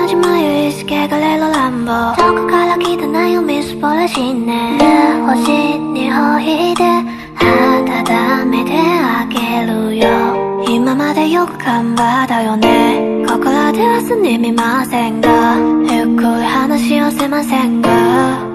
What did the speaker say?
하지 마요 이 스케가 레로 람보遠くから来たなよみすぼらしね星にほいで温めてあげるよ今までよく頑張ったよねここらではすみませんがゆっくり話をせませんが